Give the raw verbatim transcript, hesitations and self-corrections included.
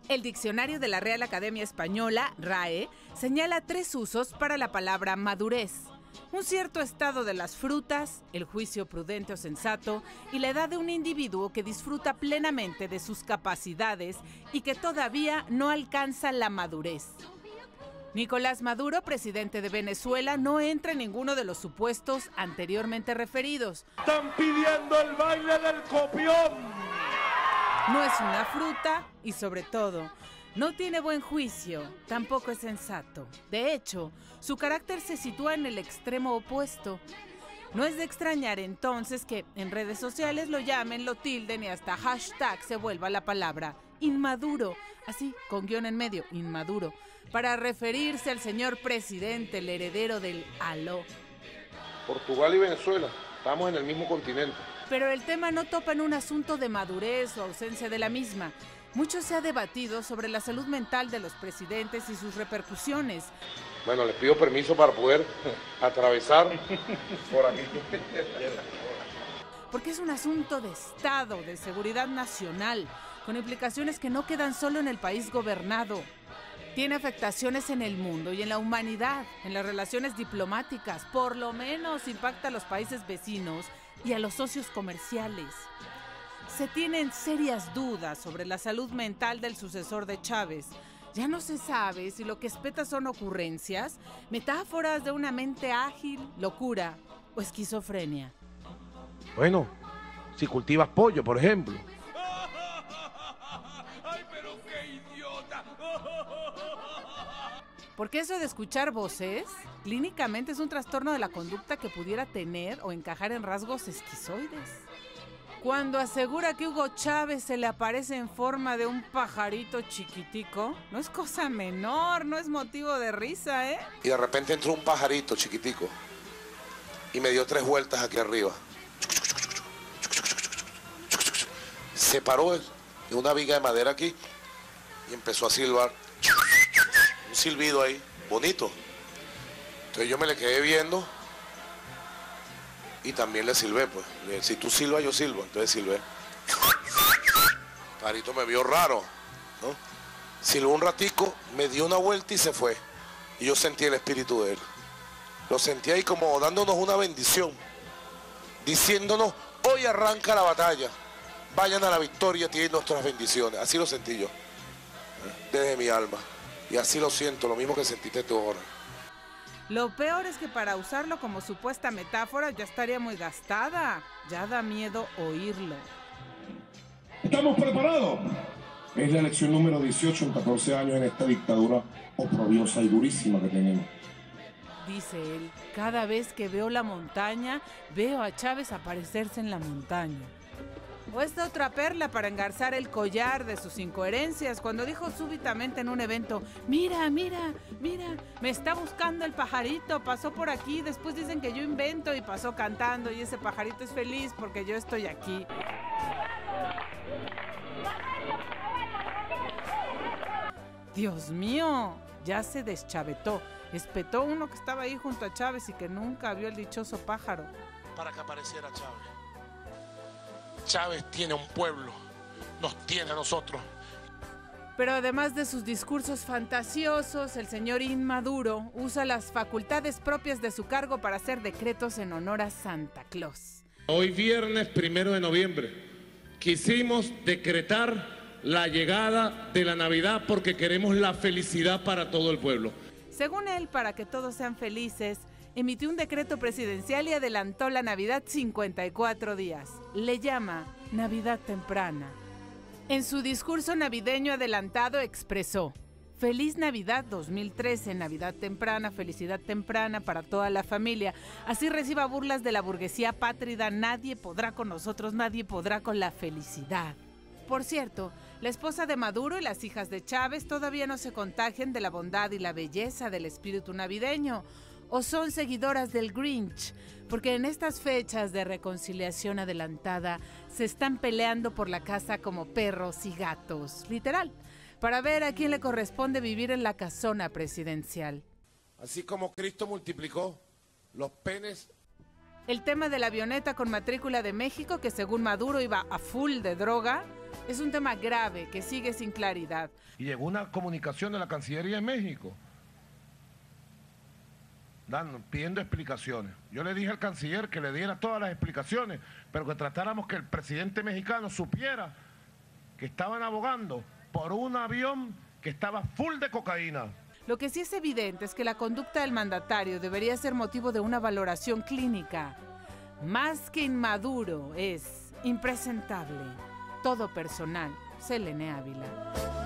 El diccionario de la Real Academia Española, R A E, señala tres usos para la palabra madurez: un cierto estado de las frutas, el juicio prudente o sensato y la edad de un individuo que disfruta plenamente de sus capacidades y que todavía no alcanza la madurez. Nicolás Maduro, presidente de Venezuela, no entra en ninguno de los supuestos anteriormente referidos. ¡Están pidiendo el baile del copión! No es una fruta y, sobre todo, no tiene buen juicio, tampoco es sensato. De hecho, su carácter se sitúa en el extremo opuesto. No es de extrañar entonces que en redes sociales lo llamen, lo tilden y hasta hashtag se vuelva la palabra inmaduro, así con guión en medio, inmaduro, para referirse al señor presidente, el heredero del aló. Portugal y Venezuela, estamos en el mismo continente. Pero el tema no topa en un asunto de madurez o ausencia de la misma. Mucho se ha debatido sobre la salud mental de los presidentes y sus repercusiones. Bueno, les pido permiso para poder atravesar por aquí. Porque es un asunto de Estado, de seguridad nacional, con implicaciones que no quedan solo en el país gobernado. Tiene afectaciones en el mundo y en la humanidad, en las relaciones diplomáticas, por lo menos impacta a los países vecinos y a los socios comerciales. Se tienen serias dudas sobre la salud mental del sucesor de Chávez. Ya no se sabe si lo que espeta son ocurrencias, metáforas de una mente ágil, locura o esquizofrenia. Bueno, si cultivas pollo, por ejemplo. ¡Ay, pero qué idiota! Porque eso de escuchar voces, clínicamente es un trastorno de la conducta que pudiera tener o encajar en rasgos esquizoides. Cuando asegura que Hugo Chávez se le aparece en forma de un pajarito chiquitico, no es cosa menor, no es motivo de risa, ¿eh? Y de repente entró un pajarito chiquitico y me dio tres vueltas aquí arriba. Se paró en una viga de madera aquí y empezó a silbar. Un silbido ahí, bonito. Entonces yo me le quedé viendo y también le silbé, pues. Si tú silbas, yo silbo, entonces silbé. Parito me vio raro, ¿no? Silbó un ratico, me dio una vuelta y se fue. Y yo sentí el espíritu de él. Lo sentí ahí como dándonos una bendición, diciéndonos, hoy arranca la batalla. Vayan a la victoria, tienen nuestras bendiciones. Así lo sentí yo, desde mi alma. Y así lo siento, lo mismo que sentiste tú ahora. Lo peor es que para usarlo como supuesta metáfora ya estaría muy gastada. Ya da miedo oírlo. ¿Estamos preparados? Es la elección número dieciocho en catorce años en esta dictadura oprobiosa y durísima que tenemos. Dice él, cada vez que veo la montaña, veo a Chávez aparecerse en la montaña. O esta otra perla para engarzar el collar de sus incoherencias cuando dijo súbitamente en un evento, mira, mira, mira, me está buscando el pajarito, pasó por aquí, después dicen que yo invento y pasó cantando y ese pajarito es feliz porque yo estoy aquí. Dios mío, ya se deschavetó, espetó uno que estaba ahí junto a Chávez y que nunca vio el dichoso pájaro. Para que apareciera Chávez. Chávez tiene un pueblo, nos tiene a nosotros. Pero además de sus discursos fantasiosos, el señor inmaduro usa las facultades propias de su cargo para hacer decretos en honor a Santa Claus. Hoy viernes primero de noviembre quisimos decretar la llegada de la Navidad porque queremos la felicidad para todo el pueblo. Según él, para que todos sean felices, emitió un decreto presidencial y adelantó la Navidad cincuenta y cuatro días. Le llama Navidad temprana. En su discurso navideño adelantado expresó: Feliz Navidad dos mil trece, Navidad temprana, felicidad temprana para toda la familia. Así reciba burlas de la burguesía pátrida, nadie podrá con nosotros, nadie podrá con la felicidad. Por cierto, la esposa de Maduro y las hijas de Chávez todavía no se contagian de la bondad y la belleza del espíritu navideño. ¿O son seguidoras del Grinch? Porque en estas fechas de reconciliación adelantada se están peleando por la casa como perros y gatos, literal, para ver a quién le corresponde vivir en la casona presidencial. Así como Cristo multiplicó los penes El tema de la avioneta con matrícula de México, que según Maduro iba a full de droga, es un tema grave que sigue sin claridad. Y llegó una comunicación de la Cancillería de México dando, pidiendo explicaciones. Yo le dije al canciller que le diera todas las explicaciones, pero que tratáramos que el presidente mexicano supiera que estaban abogando por un avión que estaba full de cocaína. Lo que sí es evidente es que la conducta del mandatario debería ser motivo de una valoración clínica. Más que inmaduro, es impresentable. Todo personal. Selene Ávila.